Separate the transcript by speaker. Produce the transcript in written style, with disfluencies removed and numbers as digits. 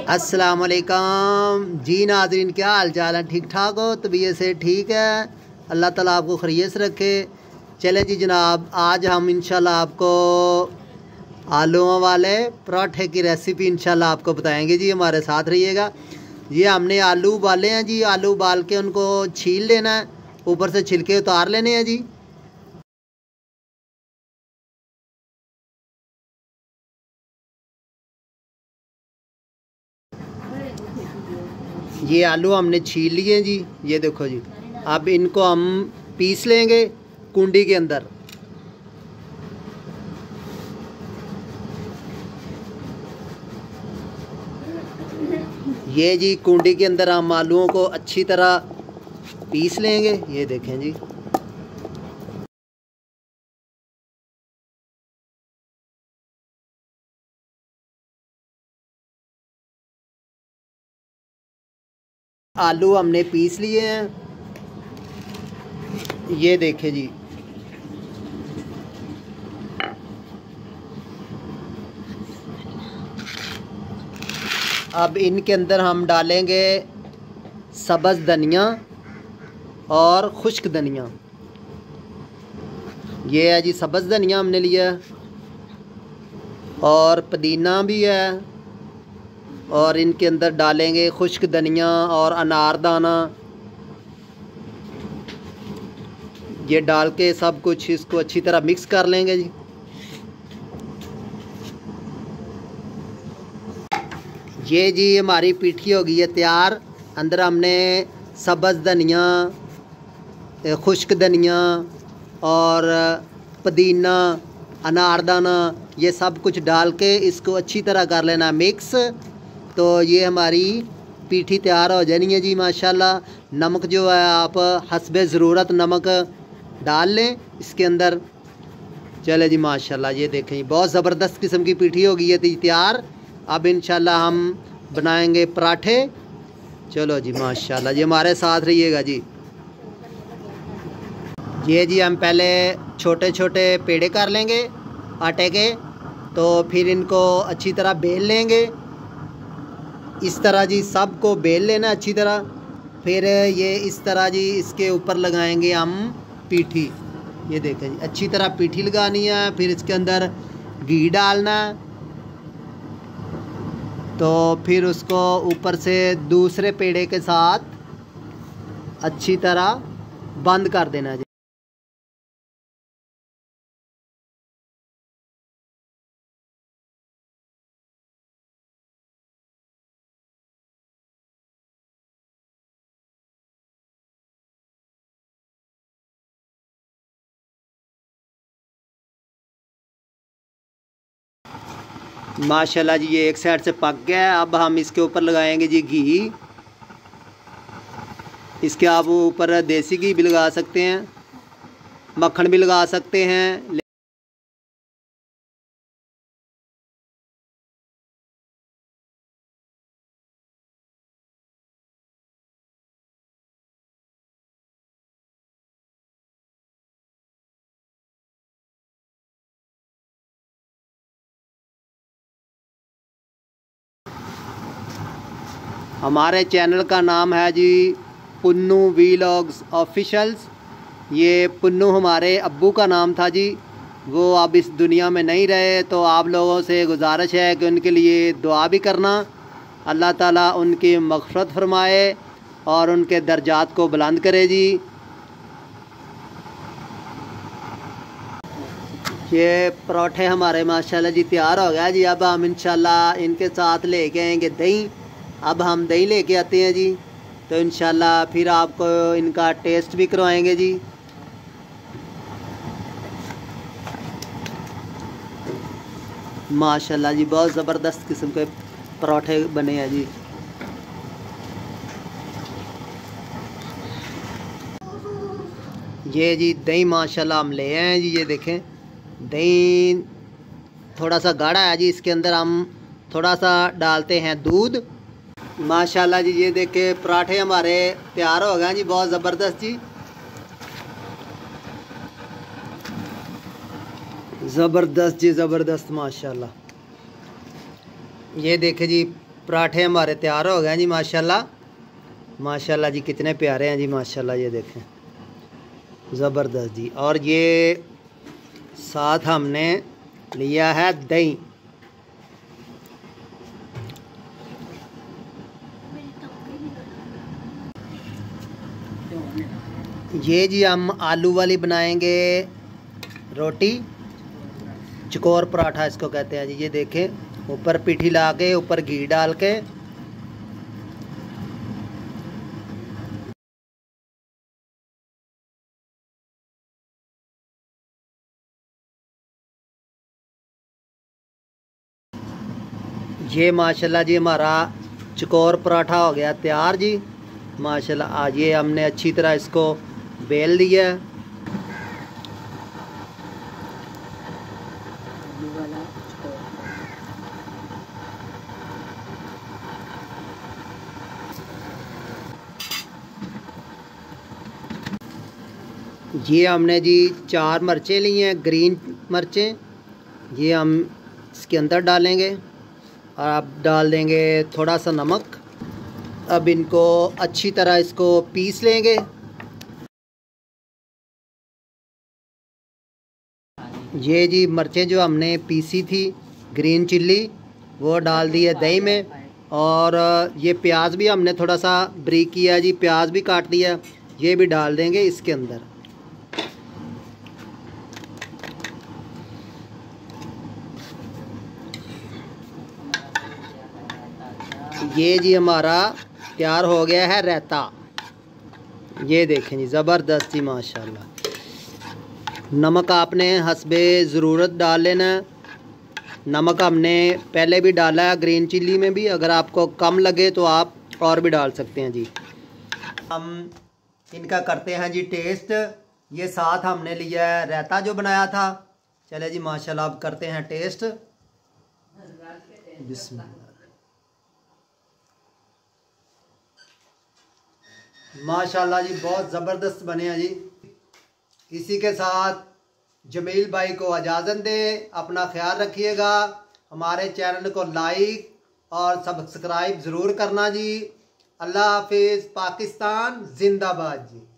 Speaker 1: अस्सलाम वालेकुम जी नाज़रीन, क्या हाल चाल है? ठीक ठाक हो? तबीयत से ठीक है? अल्लाह ताला आपको खैरियत से रखे। चले जी जनाब, आज हम इंशाल्लाह आपको आलूओं वाले पराठे की रेसिपी इंशाल्लाह आपको बताएंगे जी। हमारे साथ रहिएगा। ये हमने आलू उबाले हैं जी। आलू उबाल के उनको छील लेना है, ऊपर से छिलके उतार लेने हैं जी। ये आलू हमने छील लिए जी, ये देखो जी। अब इनको हम पीस लेंगे कुंडी के अंदर। ये जी कुंडी के अंदर हम आलूओं को अच्छी तरह पीस लेंगे। ये देखें जी, आलू हमने पीस लिए हैं। ये देखें जी, अब इनके अंदर हम डालेंगे सब्ज़ धनिया और खुश्क धनिया। ये है जी सब्ज़ धनिया हमने लिया, और पुदीना भी है। और इनके अंदर डालेंगे खुश्क धनिया और अनारदाना। ये डाल के सब कुछ इसको अच्छी तरह मिक्स कर लेंगे जी। ये जी हमारी पीठी हो गई है तैयार। अंदर हमने सब्ज़ धनिया, खुश्क धनिया और पुदीना, अनारदाना, ये सब कुछ डाल के इसको अच्छी तरह कर लेना मिक्स। तो ये हमारी पीठी तैयार हो जानी है जी माशाल्लाह। नमक जो है आप हस्बे ज़रूरत नमक डाल लें इसके अंदर। चले जी माशाल्लाह, ये देखें जी बहुत ज़बरदस्त किस्म की पीठी हो गई है तैयार। अब इंशाल्लाह हम बनाएंगे पराठे। चलो जी माशाल्लाह, जी हमारे साथ रहिएगा जी। ये जी हम पहले छोटे छोटे पेड़े कर लेंगे आटे के, तो फिर इनको अच्छी तरह बेल लेंगे। इस तरह जी सबको बेल लेना अच्छी तरह। फिर ये इस तरह जी इसके ऊपर लगाएंगे हम पीठी। ये देखें जी, अच्छी तरह पीठी लगानी है। फिर इसके अंदर घी डालना, तो फिर उसको ऊपर से दूसरे पेड़े के साथ अच्छी तरह बंद कर देना जी। माशाल्लाह जी, ये एक साइड से पक गया है। अब हम इसके ऊपर लगाएंगे जी घी। इसके आप ऊपर देसी घी भी लगा सकते हैं, मक्खन भी लगा सकते हैं। हमारे चैनल का नाम है जी पुन्नू वीलॉग्स ऑफिशियल्स। ये पुन्नू हमारे अब्बू का नाम था जी, वो अब इस दुनिया में नहीं रहे। तो आप लोगों से गुजारिश है कि उनके लिए दुआ भी करना। अल्लाह ताला उनकी मग़फ़िरत फरमाए और उनके दर्जात को बुलंद करे जी। ये पराठे हमारे माशाल्लाह जी तैयार हो गया जी। अब हम इंशाल्लाह इनके साथ लेके आएंगे दही। अब हम दही लेके आते हैं जी, तो इंशाल्लाह फिर आपको इनका टेस्ट भी करवाएंगे जी। माशाल्लाह जी बहुत ज़बरदस्त किस्म के पराठे बने हैं जी। ये जी दही माशाल्लाह हम ले आए हैं जी। ये देखें दही थोड़ा सा गाढ़ा है जी। इसके अंदर हम थोड़ा सा डालते हैं दूध। माशाल्लाह जी, ये देखे पराठे हमारे तैयार हो गए जी, बहुत ज़बरदस्त जी। ज़बरदस्त जी ज़बरदस्त माशाल्लाह। ये देखे जी पराठे हमारे तैयार हो गए हैं जी माशाल्लाह। माशाल्लाह जी कितने प्यारे हैं जी माशाल्लाह, ये देखें ज़बरदस्त जी। और ये साथ हमने लिया है दही। ये जी हम आलू वाली बनाएंगे रोटी, चकोर पराठा इसको कहते हैं जी। ये देखें ऊपर पीठी ला के ऊपर घी डाल के ये माशाल्लाह जी हमारा चकोर पराठा हो गया तैयार जी माशाल्लाह। आज ये हमने अच्छी तरह इसको बेल दिया। ये हमने जी 4 मिर्चें ली हैं, ग्रीन मिर्चें। ये हम इसके अंदर डालेंगे और अब डाल देंगे थोड़ा सा नमक। अब इनको अच्छी तरह इसको पीस लेंगे। ये जी मिर्चें जो हमने पीसी थी ग्रीन चिल्ली वो डाल दी है दही में। और ये प्याज भी हमने थोड़ा सा ब्रीक किया है जी, प्याज भी काट दिया, ये भी डाल देंगे इसके अंदर। ये जी हमारा तैयार हो गया है रायता। ये देखें जी ज़बरदस्त जी माशाल्लाह। नमक आपने हस्बे ज़रूरत डाल लेना। नमक हमने पहले भी डाला है ग्रीन चिल्ली में भी, अगर आपको कम लगे तो आप और भी डाल सकते हैं जी। हम इनका करते हैं जी टेस्ट। ये साथ हमने लिया है रायता जो बनाया था। चले जी माशाल्लाह अब करते हैं टेस्ट। बिस्मिल्लाह। माशाल्लाह जी बहुत ज़बरदस्त बने हैं जी। इसी के साथ जमील भाई को इजाज़त दे। अपना ख्याल रखिएगा। हमारे चैनल को लाइक और सब्सक्राइब ज़रूर करना जी। अल्लाह हाफिज़। पाकिस्तान जिंदाबाद जी।